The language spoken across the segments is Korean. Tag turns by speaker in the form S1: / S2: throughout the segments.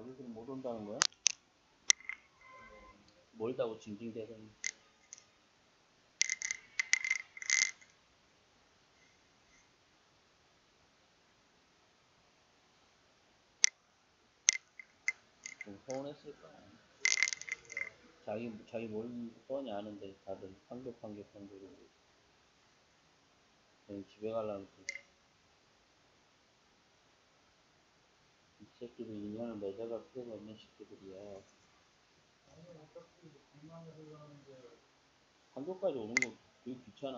S1: 자기들이 못 온다는 거야? 멀다고 징징대더니. 좀 서운했을까? 자기 뭘 뻔히 아는데 다들 판교판교판교로 집에 가려면 이 새끼들 인연을 맺어갈 필요가 없는 새끼들이야. 판교까지 오는 거 되게 귀찮아.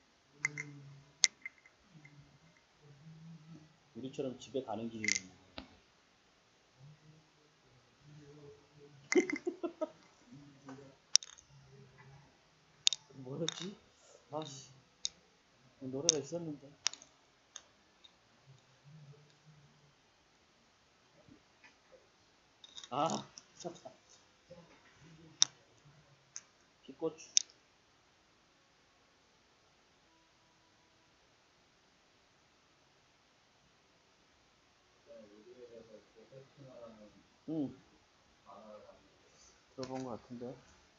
S1: 우리처럼 집에 가는 길이면 뭐였지? 아씨, 노래가 있었는데. 아, 피고추. 응, 들어본 것 같은데.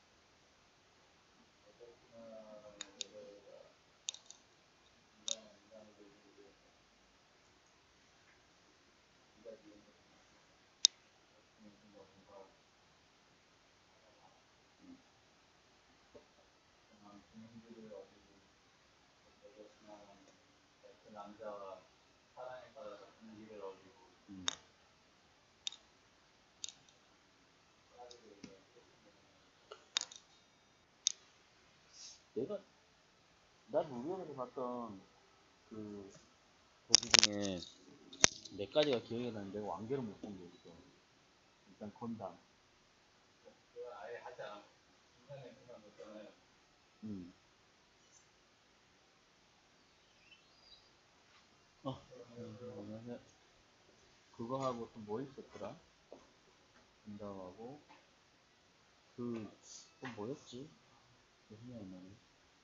S1: 음. 난 우연히 봤던 그 거기 중에 몇 가지가 기억이 나는데 완결을 못 본 게 있어. 일단 건담. 음. 그러면은 그거 하고 또 뭐 있었더라? 건담하고 또 뭐였지? 그 생각이 안 나네.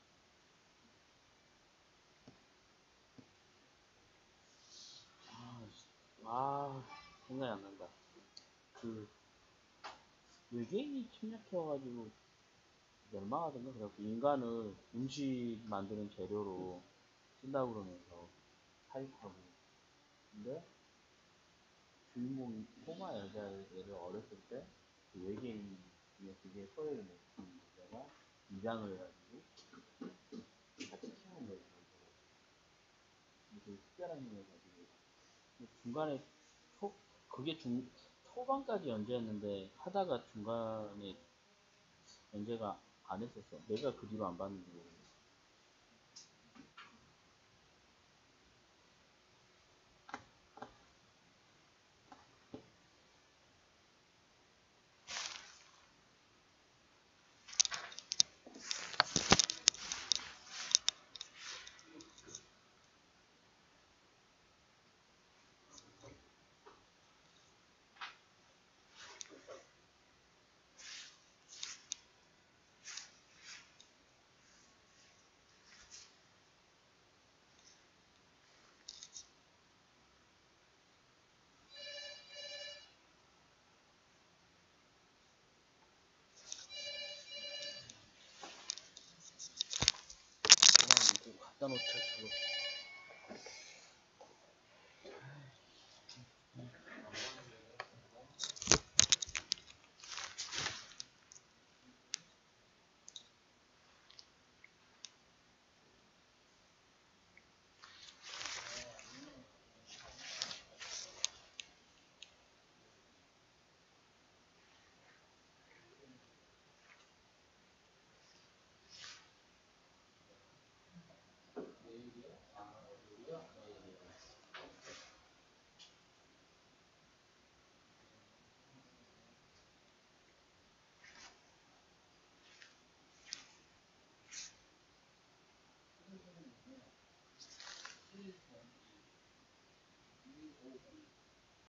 S1: 아, 생각이 안 난다. 그 외계인이 침략해와가지고 멸망하던가 그래갖고 인간을 음식 만드는 재료로 쓴다고 그러면서 타입하고. 근데 주인공이 꼬마 여자애를 어렸을 때 그 외계인 중에 그게 소외를 느끼는 여자가 입양을 해가지고 같이 키우는 거예요. 되게 특별한 힘을 가지고 중간에 초 그게 중 초반까지 연재했는데 하다가 중간에 연재가 안 했었어. 내가 그 뒤로 안 봤는데. 그냥 이거 갖다 놓자 저거.